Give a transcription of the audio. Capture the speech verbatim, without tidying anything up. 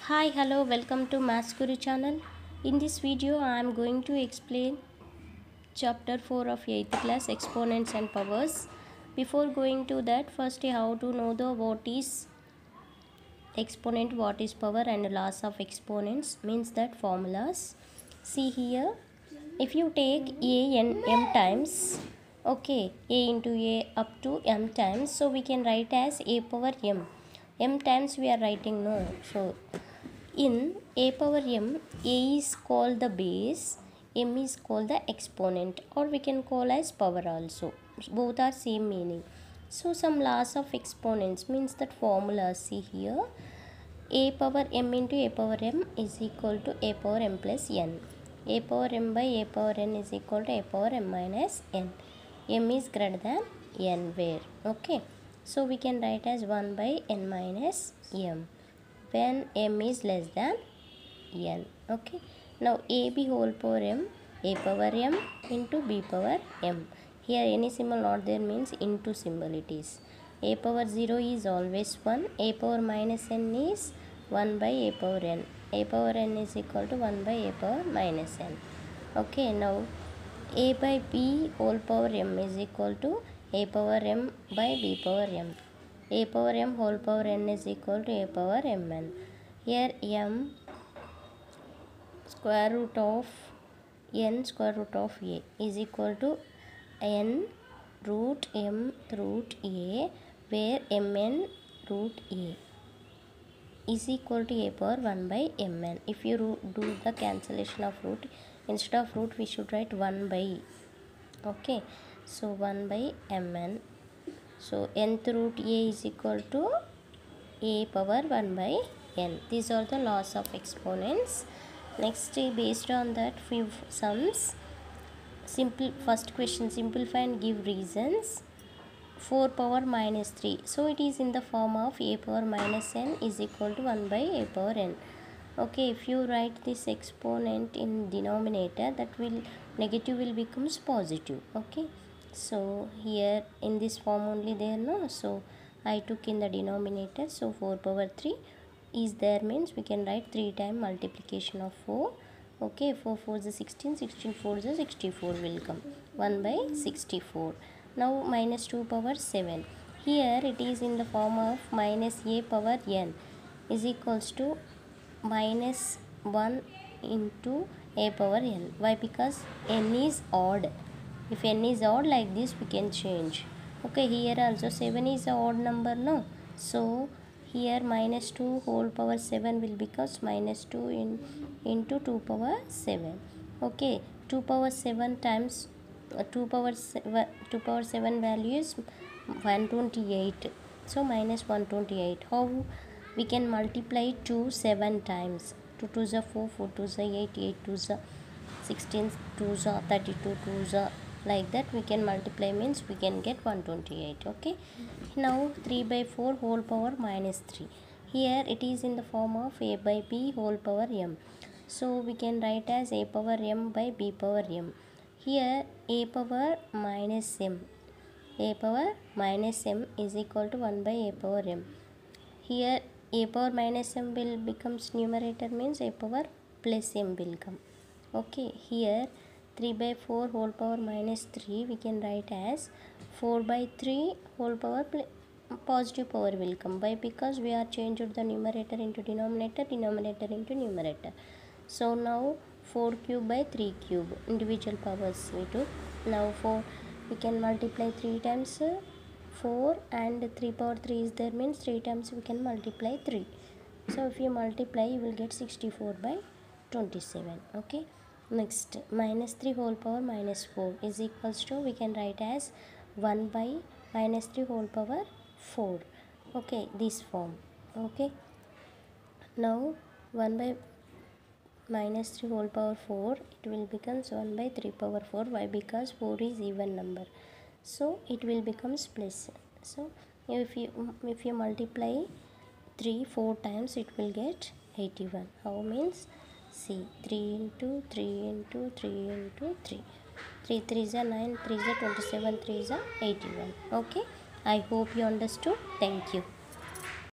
Hi, hello, welcome to Maths Guru channel. In this video, I am going to explain chapter four of eighth class exponents and powers. Before going to that, first how to know the what is exponent, what is power and laws of exponents means that formulas. See here, if you take a n m times, okay, a into a up to m times, so we can write as a power m. M times we are writing no, so in a power m, a is called the base, m is called the exponent, or we can call as power also. Both are same meaning. So some laws of exponents means that formula. See here, a power m into a power m is equal to a power m plus n. A power m by a power n is equal to a power m minus n. M is greater than n where, okay. So we can write as one by n minus m when m is less than n, okay. Now ab whole power m, a power m into b power m. Here any symbol not there means into symbol it is. A power zero is always one, a power minus n is one by a power n. A power n is equal to one by a power minus n. Okay, now a by b whole power m is equal to a power m by b power m. A power m whole power n is equal to a power mn. Here m square root of n square root of a is equal to n root m root a, where mn root a is equal to a power one by mn. If you do the cancellation of root, instead of root we should write one by, okay. So one by mn. So nth root a is equal to a power one by n. These are the laws of exponents. Next, based on that few sums. Simple first question, simplify and give reasons. four power minus three. So it is in the form of a power minus n is equal to one by a power n. Okay, if you write this exponent in denominator, that will negative will becomes positive, okay. So here in this form only there no, so I took in the denominator, so four power three is there means we can write three time multiplication of four, okay. four four is sixteen, sixteen four is sixty-four will come one by sixty-four. Now minus two power seven, here it is in the form of minus a power n is equals to minus one into a power n. Why? Because n is odd. If n is odd, like this we can change, okay. Here also seven is a odd number no, so here minus two whole power seven will becomes minus two in into two power seven, okay. two power seven times uh, two power seven, two power seven value is one hundred twenty-eight, so minus one hundred twenty-eight. How we can multiply two seven times? two twos are four, four twos are eight, eight twos are sixteen, twos are thirty-two, twos are like that we can multiply means we can get one hundred twenty-eight, okay. Now three by four whole power minus three, here it is in the form of a by b whole power m, so we can write as a power m by b power m. Here a power minus m, a power minus m is equal to one by a power m. Here a power minus m will becomes numerator means a power plus m will come, okay. Here three by four whole power minus three we can write as four by three whole power positive power will come. Why? Because we are changed the numerator into denominator, denominator into numerator. So now four cube by three cube individual powers we took. Now four we can multiply three times uh, four, and three power three is there means three times we can multiply three. So if you multiply you will get sixty-four by twenty-seven, okay. Next, minus three whole power minus four is equals to we can write as one by minus three whole power four, okay, this form, okay. Now one by minus three whole power four, it will becomes one by three power four. Why? Because four is even number, so it will becomes plus. So if you if you multiply three four times it will get eighty-one. How means? See, three into three into three into three. three threes are nine, threes are twenty-seven, threes are eighty-one. Okay. I hope you understood. Thank you.